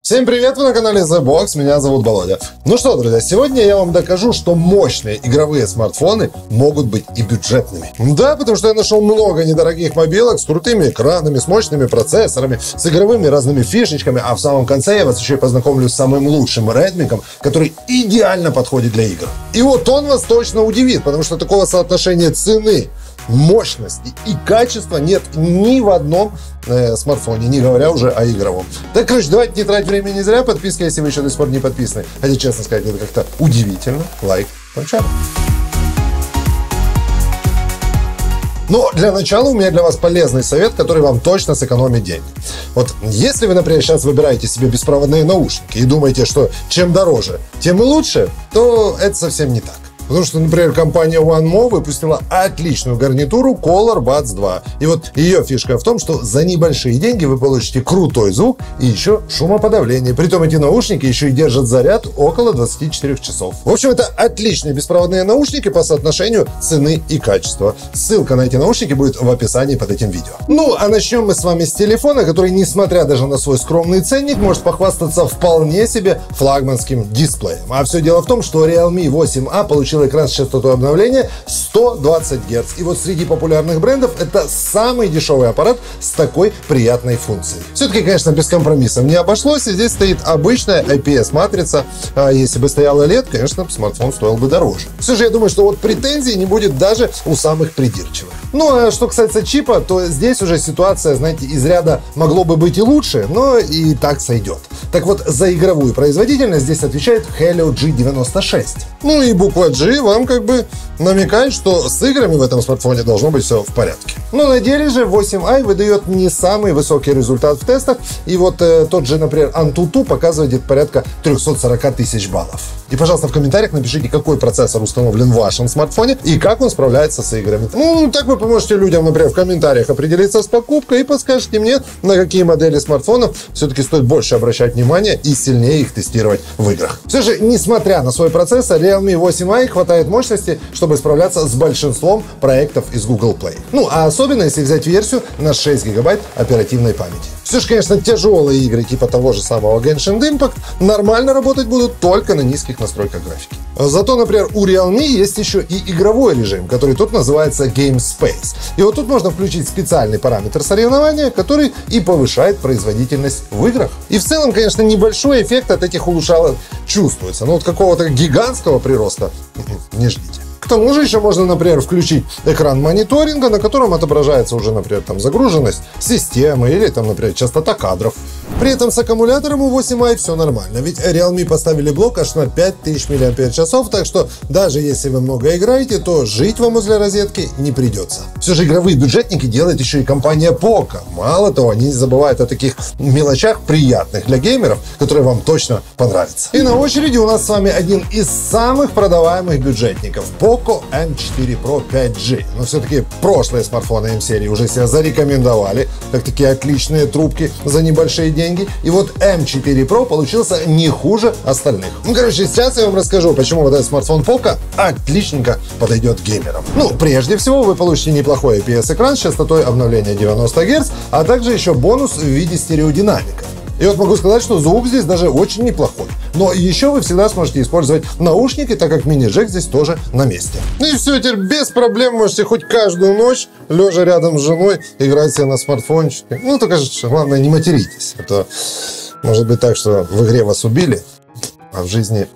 Всем привет, вы на канале The Box, меня зовут Володя. Ну что, друзья, сегодня я вам докажу, что мощные игровые смартфоны могут быть и бюджетными. Да, потому что я нашел много недорогих мобилок с крутыми экранами, с мощными процессорами, с игровыми разными фишечками, а в самом конце я вас еще и познакомлю с самым лучшим Redmi, который идеально подходит для игр. И вот он вас точно удивит, потому что такого соотношения цены, мощности и качества нет ни в одном смартфоне, не говоря уже о игровом. Так, короче, давайте не тратить времени зря. Подписка, если вы еще до сих пор не подписаны. Хотя, честно сказать, это как-то удивительно. Лайк. Поначалу. Но для начала у меня для вас полезный совет, который вам точно сэкономит деньги. Вот если вы, например, сейчас выбираете себе беспроводные наушники и думаете, что чем дороже, тем и лучше, то это совсем не так. Потому что, например, компания OneMo выпустила отличную гарнитуру Color Buds 2. И вот ее фишка в том, что за небольшие деньги вы получите крутой звук и еще шумоподавление. Притом эти наушники еще и держат заряд около 24 часов. В общем, это отличные беспроводные наушники по соотношению цены и качества. Ссылка на эти наушники будет в описании под этим видео. Ну, а начнем мы с вами с телефона, который, несмотря даже на свой скромный ценник, может похвастаться вполне себе флагманским дисплеем. А все дело в том, что Realme 8A получил экран с частотой обновления 120 Гц. И вот среди популярных брендов это самый дешевый аппарат с такой приятной функцией. Все-таки, конечно, без компромиссов не обошлось, и здесь стоит обычная IPS-матрица. А если бы стояла LED, конечно, смартфон стоил бы дороже. Все же я думаю, что вот претензий не будет даже у самых придирчивых. Ну, а что касается чипа, то здесь уже ситуация, знаете, из ряда могло бы быть и лучше, но и так сойдет. Так вот, за игровую производительность здесь отвечает Helio G96. Ну и буква G вам как бы намекает, что с играми в этом смартфоне должно быть все в порядке. Но на деле же 8i выдает не самый высокий результат в тестах. И вот тот же, например, Antutu показывает порядка 340 тысяч баллов. И, пожалуйста, в комментариях напишите, какой процессор установлен в вашем смартфоне и как он справляется с играми. Ну, так вы поможете людям, например, в комментариях определиться с покупкой и подскажете мне, на какие модели смартфонов все-таки стоит больше обращать внимание и сильнее их тестировать в играх. Все же, несмотря на свой процессор, Realme 8i хватает мощности, чтобы справляться с большинством проектов из Google Play. Ну, а особенно, если взять версию на 6 гигабайт оперативной памяти. Все же, конечно, тяжелые игры типа того же самого Genshin Impact нормально работать будут только на низких настройках графики. Зато, например, у Realme есть еще и игровой режим, который тут называется Game Space. И вот тут можно включить специальный параметр соревнования, который и повышает производительность в играх. И в целом, конечно, небольшой эффект от этих улучшалок чувствуется, но вот какого-то гигантского прироста не ждите. К тому же еще можно, например, включить экран мониторинга, на котором отображается уже, например, там загруженность системы или там, например, частота кадров. При этом с аккумулятором у 8i все нормально, ведь Realme поставили блок аж на 5000 мАч, так что даже если вы много играете, то жить вам возле розетки не придется. Все же игровые бюджетники делает еще и компания Poco. Мало того, они не забывают о таких мелочах приятных для геймеров, которые вам точно понравятся. И на очереди у нас с вами один из самых продаваемых бюджетников – Poco M4 Pro 5G. Но все-таки прошлые смартфоны M-серии уже себя зарекомендовали, как такие отличные трубки за небольшие деньги. И вот M4 Pro получился не хуже остальных. Ну, короче, сейчас я вам расскажу, почему вот этот смартфон Poco отличненько подойдет геймерам. Ну, прежде всего, вы получите неплохой IPS-экран с частотой обновления 90 Гц, а также еще бонус в виде стереодинамика. И вот могу сказать, что звук здесь даже очень неплохой. Но еще вы всегда сможете использовать наушники, так как мини-джек здесь тоже на месте. И все, теперь без проблем можете хоть каждую ночь, лежа рядом с женой, играть себе на смартфончике. Ну, только главное, не материтесь. А то может быть так, что в игре вас убили, а в жизни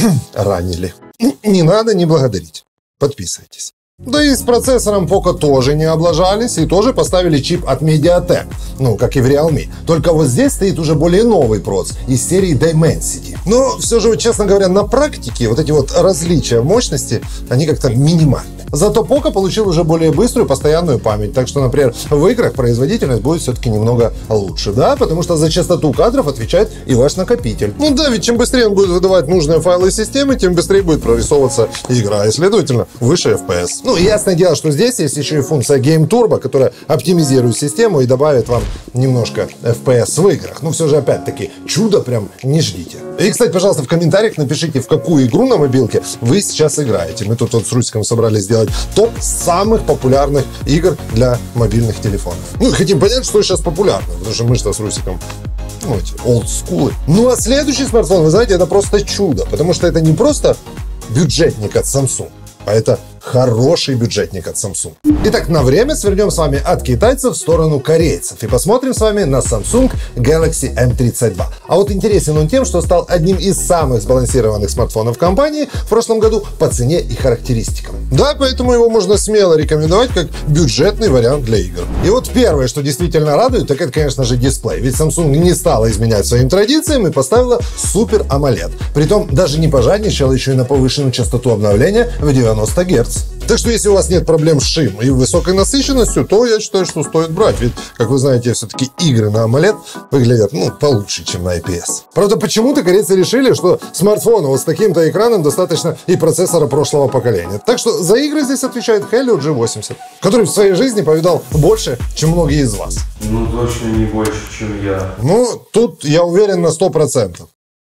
ранили. Не надо не благодарить. Подписывайтесь. Да и с процессором Poco тоже не облажались и тоже поставили чип от MediaTek, ну, как и в Realme. Только вот здесь стоит уже более новый проц из серии Dimensity. Но все же, честно говоря, на практике вот эти вот различия в мощности, они как-то минимальны. Зато Poco получил уже более быструю постоянную память, так что, например, в играх производительность будет все-таки немного лучше, да, потому что за частоту кадров отвечает и ваш накопитель. Ну да, ведь чем быстрее он будет выдавать нужные файлы системы, тем быстрее будет прорисовываться игра, и, следовательно, выше FPS. Ну, ясное дело, что здесь есть еще и функция Game Turbo, которая оптимизирует систему и добавит вам немножко FPS в играх. Но все же, опять-таки, чудо прям не ждите. И, кстати, пожалуйста, в комментариях напишите, в какую игру на мобилке вы сейчас играете. Мы тут вот с Русиком собрались сделать топ самых популярных игр для мобильных телефонов. Ну, хотим понять, что сейчас популярно, потому что мы что с Русиком Ну, эти олдскулы. Ну, а следующий смартфон, вы знаете, это просто чудо, потому что это не просто бюджетник от Samsung, а это хороший бюджетник от Samsung. Итак, на время свернем с вами от китайцев в сторону корейцев и посмотрим с вами на Samsung Galaxy M32. А вот интересен он тем, что стал одним из самых сбалансированных смартфонов компании в прошлом году по цене и характеристикам. Да, поэтому его можно смело рекомендовать как бюджетный вариант для игр. И вот первое, что действительно радует, так это, конечно же, дисплей. Ведь Samsung не стала изменять своим традициям и поставила Super AMOLED. Притом даже не пожадничала еще и на повышенную частоту обновления в 90 Гц. Так что если у вас нет проблем с шим и высокой насыщенностью, то я считаю, что стоит брать. Ведь, как вы знаете, все-таки игры на AMOLED выглядят, получше, чем на IPS. Правда, почему-то корейцы решили, что смартфону вот с таким-то экраном достаточно и процессора прошлого поколения. Так что за игры здесь отвечает Helio G80, который в своей жизни повидал больше, чем многие из вас. Ну, точно не больше, чем я. Ну, тут я уверен на 100%.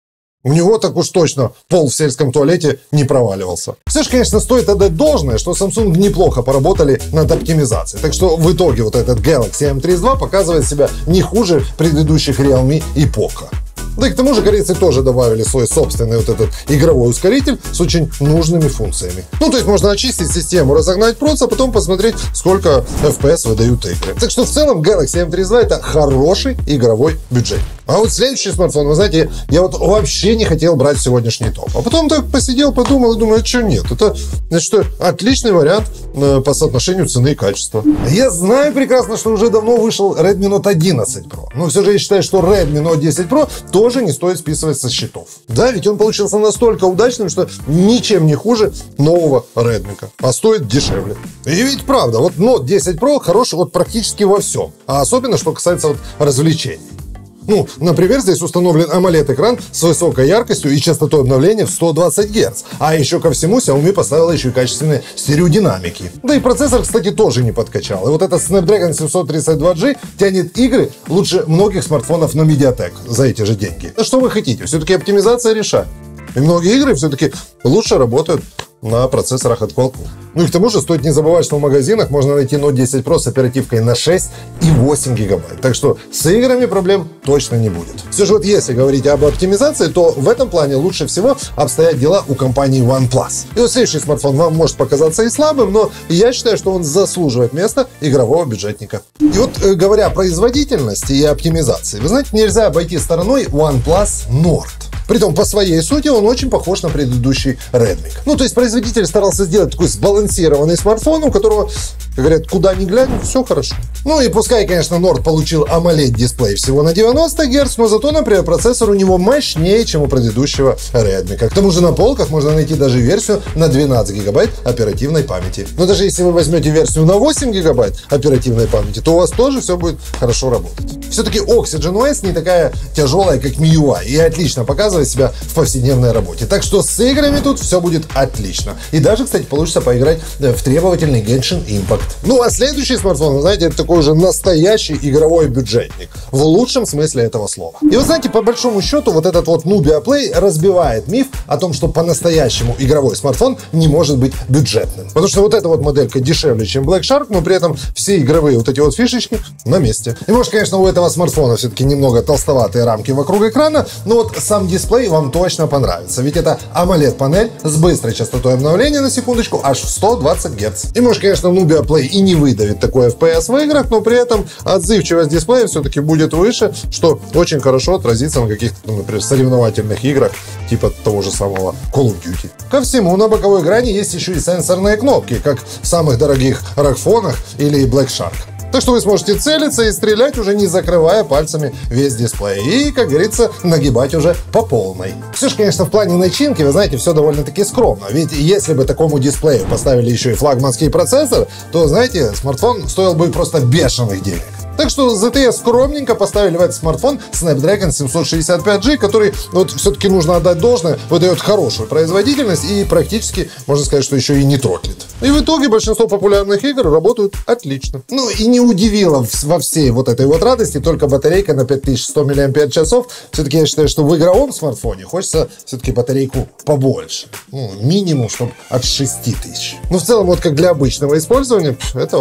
У него так уж точно пол в сельском туалете не проваливался. Все же, конечно, стоит отдать должное, что Samsung неплохо поработали над оптимизацией. Так что в итоге вот этот Galaxy M32 показывает себя не хуже предыдущих Realme и Poco. Да и к тому же корейцы тоже добавили свой собственный вот этот игровой ускоритель с очень нужными функциями. Ну, то есть можно очистить систему, разогнать процесс, а потом посмотреть, сколько FPS выдают игры. Так что в целом Galaxy M32 это хороший игровой бюджет. А вот следующий смартфон, вы знаете, я вот вообще не хотел брать сегодняшний топ. А потом так посидел, подумал и думаю, что нет. Это, значит, отличный вариант по соотношению цены и качества. Я знаю прекрасно, что уже давно вышел Redmi Note 11 Pro. Но все же я считаю, что Redmi Note 10 Pro тоже не стоит списывать со счетов. Да, ведь он получился настолько удачным, что ничем не хуже нового Redmi. А стоит дешевле. И ведь правда, вот Note 10 Pro хороший вот практически во всем. А особенно, что касается вот развлечений. Ну, например, здесь установлен AMOLED-экран с высокой яркостью и частотой обновления в 120 Гц. А еще ко всему Xiaomi поставила еще и качественные стереодинамики. Да и процессор, кстати, тоже не подкачал. И вот этот Snapdragon 732G тянет игры лучше многих смартфонов на Mediatek за эти же деньги. А что вы хотите? Все-таки оптимизация решает. И многие игры все-таки лучше работают на процессорах от Qualcomm. Ну и к тому же стоит не забывать, что в магазинах можно найти Note 10 Pro с оперативкой на 6 и 8 гигабайт. Так что с играми проблем точно не будет. Все же вот если говорить об оптимизации, то в этом плане лучше всего обстоят дела у компании OnePlus. И вот следующий смартфон вам может показаться и слабым, но я считаю, что он заслуживает места игрового бюджетника. И вот говоря о производительности и оптимизации, вы знаете, нельзя обойти стороной OnePlus Nord. Притом, по своей сути, он очень похож на предыдущий Redmi. Ну, то есть производитель старался сделать такой сбалансированный смартфон, у которого, как говорят, куда ни глянь, все хорошо. Ну и пускай, конечно, Nord получил AMOLED-дисплей всего на 90 Гц, но зато, например, процессор у него мощнее, чем у предыдущего Redmi. К тому же на полках можно найти даже версию на 12 гигабайт оперативной памяти. Но даже если вы возьмете версию на 8 гигабайт оперативной памяти, то у вас тоже все будет хорошо работать. Все-таки Oxygen OS не такая тяжелая, как MIUI, и отлично показывает себя в повседневной работе. Так что с играми тут все будет отлично. И даже, кстати, получится поиграть в требовательный Genshin Impact. Ну, а следующий смартфон, вы знаете, это такой уже настоящий игровой бюджетник. В лучшем смысле этого слова. И вы знаете, по большому счету, вот этот вот Nubia Play разбивает миф о том, что по-настоящему игровой смартфон не может быть бюджетным. Потому что вот эта вот моделька дешевле, чем Black Shark, но при этом все игровые вот эти вот фишечки на месте. И может, конечно, у этого смартфона все-таки немного толстоватые рамки вокруг экрана, но вот сам дисплей вам точно понравится. Ведь это AMOLED-панель с быстрой частотой обновления, на секундочку, аж в 120 Гц. И может, конечно, Nubia Play и не выдавит такой FPS в играх, но при этом отзывчивость дисплея все-таки будет выше, что очень хорошо отразится на каких-то, например, соревновательных играх, типа того же самого Call of Duty. Ко всему, на боковой грани есть еще и сенсорные кнопки, как в самых дорогих ROG-фонах или Black Shark. Так что вы сможете целиться и стрелять, уже не закрывая пальцами весь дисплей. И, как говорится, нагибать уже по полной. Все же, конечно, в плане начинки, вы знаете, все довольно-таки скромно. Ведь если бы такому дисплею поставили еще и флагманский процессор, то, знаете, смартфон стоил бы просто бешеных денег. Так что ZTE скромненько поставили в этот смартфон Snapdragon 765G, который, вот все-таки нужно отдать должное, выдает хорошую производительность и практически, можно сказать, что еще и не тротлит. И в итоге большинство популярных игр работают отлично. Ну и не удивило во всей вот этой вот радости только батарейка на 5100 мАч. Все-таки я считаю, что в игровом смартфоне хочется все-таки батарейку побольше. Ну, минимум, чтобы от 6000. Но в целом, вот как для обычного использования, этого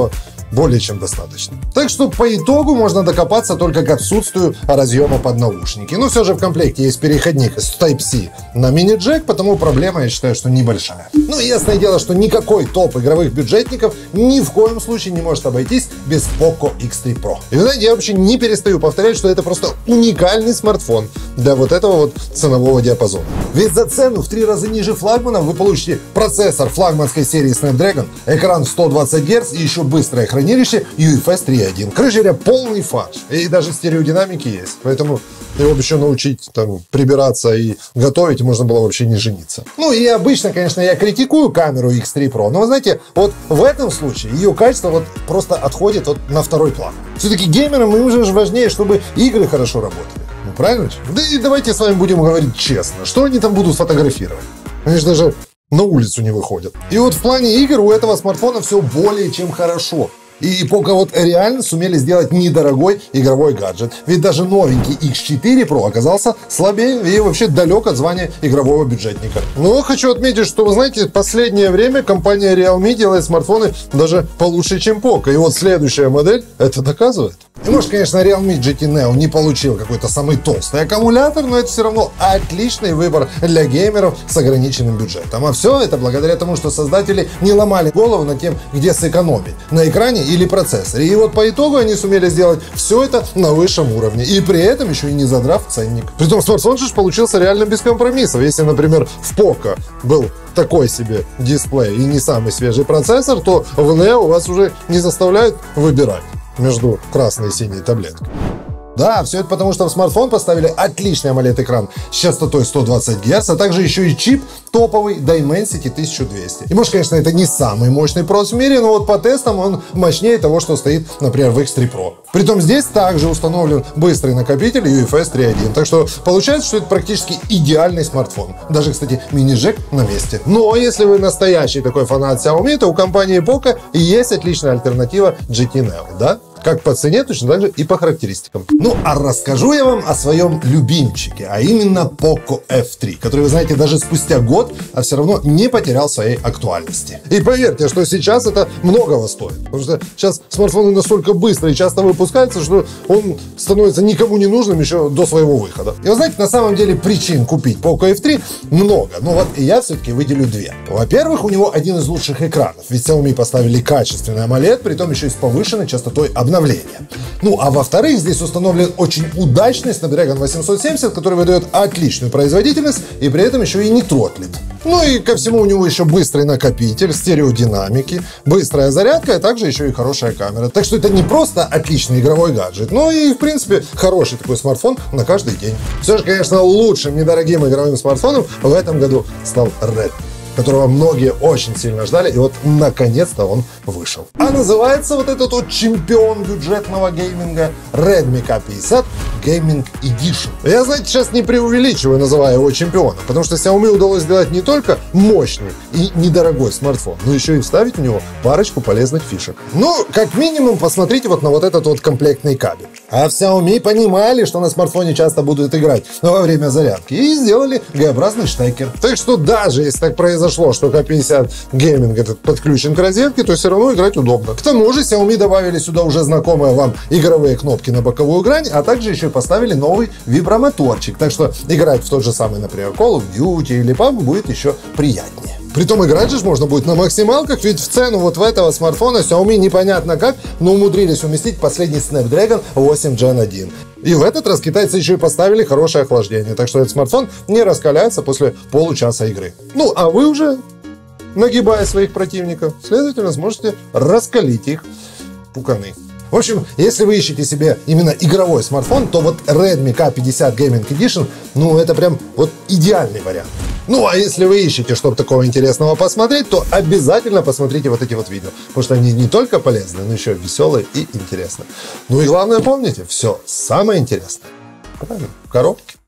более чем достаточно. Так что по итогу можно докопаться только к отсутствию разъема под наушники. Но все же в комплекте есть переходник с Type-C на мини-джек, потому проблема, я считаю, что небольшая. Ну и ясное дело, что никакой топ игровых бюджетников ни в коем случае не может обойтись без Poco X3 Pro. И вы знаете, я вообще не перестаю повторять, что это просто уникальный смартфон для вот этого вот ценового диапазона. Ведь за цену в 3 раза ниже флагмана вы получите процессор флагманской серии Snapdragon, экран в 120 Гц и еще быстрое хранилище UFS 3.1. Короче говоря, полный фарш. И даже стереодинамики есть. Поэтому его бы еще научить там прибираться и готовить можно было вообще не жениться. Ну и обычно, конечно, я критикую камеру X3 Pro, но вы знаете, вот в этом случае ее качество вот просто отходит вот на второй план. Все-таки геймерам им же важнее, чтобы игры хорошо работали. Ну правильно? Да и давайте с вами будем говорить честно. Что они там будут фотографировать? Они же даже на улицу не выходят. И вот в плане игр у этого смартфона все более чем хорошо. И Poco вот реально сумели сделать недорогой игровой гаджет. Ведь даже новенький X4 Pro оказался слабее и вообще далек от звания игрового бюджетника. Но хочу отметить, что, вы знаете, в последнее время компания Realme делает смартфоны даже получше, чем Poco. И вот следующая модель это доказывает. И может, конечно, Realme GT Neo не получил какой-то самый толстый аккумулятор, но это все равно отличный выбор для геймеров с ограниченным бюджетом. А все это благодаря тому, что создатели не ломали голову над тем, где сэкономить — на экране или процессоре. И вот по итогу они сумели сделать все это на высшем уровне. И при этом еще и не задрав ценник. Притом смартфон же получился реально без компромиссов. Если, например, в Poco был такой себе дисплей и не самый свежий процессор, то в Neo вас уже не заставляют выбирать между красной и синей таблеткой. Да, все это потому, что в смартфон поставили отличный AMOLED-экран с частотой 120 Гц, а также еще и чип топовый Dimensity 1200. И может, конечно, это не самый мощный прос в мире, но вот по тестам он мощнее того, что стоит, например, в X3 Pro. Притом здесь также установлен быстрый накопитель UFS 3.1, так что получается, что это практически идеальный смартфон. Даже, кстати, мини-джек на месте. Но если вы настоящий такой фанат Xiaomi, то у компании Poco есть отличная альтернатива GT Neo, да? Как по цене, точно так же и по характеристикам. Ну, а расскажу я вам о своем любимчике, а именно Poco F3, который, вы знаете, даже спустя год, а все равно не потерял своей актуальности. И поверьте, что сейчас это многого стоит. Потому что сейчас смартфоны настолько быстро и часто выпускаются, что он становится никому не нужным еще до своего выхода. И вы знаете, на самом деле причин купить Poco F3 много, но вот я все-таки выделю две. Во-первых, у него один из лучших экранов, ведь Xiaomi поставили качественный AMOLED, притом еще и с повышенной частотой обновления. Ну, а во-вторых, здесь установлен очень удачный Snapdragon 870, который выдает отличную производительность и при этом еще и не тротлит. Ну и ко всему у него еще быстрый накопитель, стереодинамики, быстрая зарядка, а также еще и хорошая камера. Так что это не просто отличный игровой гаджет, но и, в принципе, хороший такой смартфон на каждый день. Все же, конечно, лучшим недорогим игровым смартфоном в этом году стал Redmi, которого многие очень сильно ждали, и вот наконец-то он вышел. А называется вот этот вот чемпион бюджетного гейминга Redmi K50 Gaming Edition. Я, знаете, сейчас не преувеличиваю, называя его чемпионом, потому что Xiaomi удалось сделать не только мощный и недорогой смартфон, но еще и вставить в него парочку полезных фишек. Ну, как минимум, посмотрите вот на вот этот вот комплектный кабель. А в Xiaomi понимали, что на смартфоне часто будут играть во время зарядки, и сделали Г-образный штекер. Так что даже если так произошло, что K50 Gaming этот подключен к розетке, то все равно играть удобно. К тому же Xiaomi добавили сюда уже знакомые вам игровые кнопки на боковую грань, а также еще поставили новый вибромоторчик. Так что играть в тот же самый, например, Call of Duty или PUBG будет еще приятнее. Притом играть же можно будет на максималках, ведь в цену вот в этого смартфона Xiaomi непонятно как, но умудрились уместить последний Snapdragon 8 Gen 1. И в этот раз китайцы еще и поставили хорошее охлаждение, так что этот смартфон не раскаляется после получаса игры. Ну, а вы уже, нагибая своих противников, следовательно, сможете раскалить их пуканы. В общем, если вы ищете себе именно игровой смартфон, то вот Redmi K50 Gaming Edition, ну, это прям вот идеальный вариант. Ну, а если вы ищете что-то такого интересного посмотреть, то обязательно посмотрите вот эти вот видео, потому что они не только полезны, но еще веселые и интересные. Ну и главное, помните, все самое интересное, правильно, в коробке.